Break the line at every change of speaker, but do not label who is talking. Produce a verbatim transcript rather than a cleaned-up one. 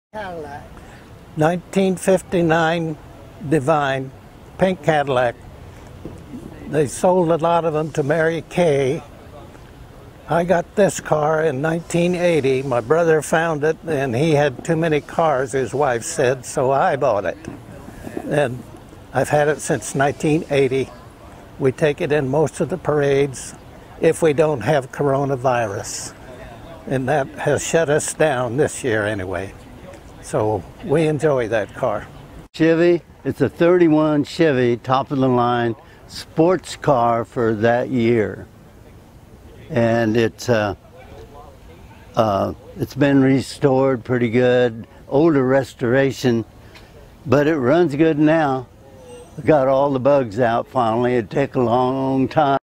Cadillac.
nineteen fifty-nine Divine, pink Cadillac. They sold a lot of them to Mary Kay. I got this car in nineteen eighty. My brother found it, and he had too many cars, his wife said, so I bought it. And I've had it since nineteen eighty. We take it in most of the parades if we don't have coronavirus. And that has shut us down this year anyway. So we enjoy that car.
Chevy, it's a thirty-one Chevy, top of the line, sports car for that year. And it's uh, uh, it's been restored pretty good, older restoration, but it runs good now. Got all the bugs out finally. It'd take a long time.